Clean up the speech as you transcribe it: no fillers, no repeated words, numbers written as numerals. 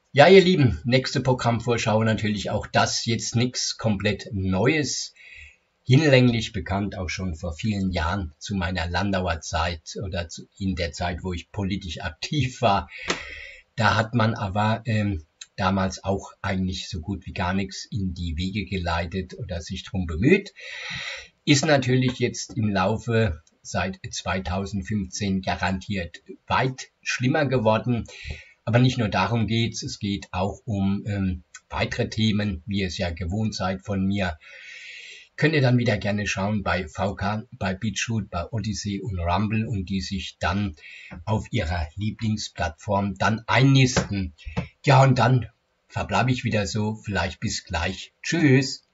Ja, ihr Lieben, nächste Programmvorschau natürlich auch das jetzt nichts komplett Neues, hinlänglich bekannt, auch schon vor vielen Jahren zu meiner Landauer Zeit oder in der Zeit, wo ich politisch aktiv war. Da hat man aber damals auch eigentlich so gut wie gar nichts in die Wege geleitet oder sich drum bemüht. Ist natürlich jetzt im Laufe seit 2015 garantiert weit schlimmer geworden. Aber nicht nur darum geht's, es geht auch um weitere Themen, wie ihr es ja gewohnt seid von mir. Könnt ihr dann wieder gerne schauen bei VK, bei BitChute, bei Odyssey und Rumble und die sich dann auf ihrer Lieblingsplattform dann einnisten. Ja, und dann verbleibe ich wieder so, vielleicht bis gleich. Tschüss.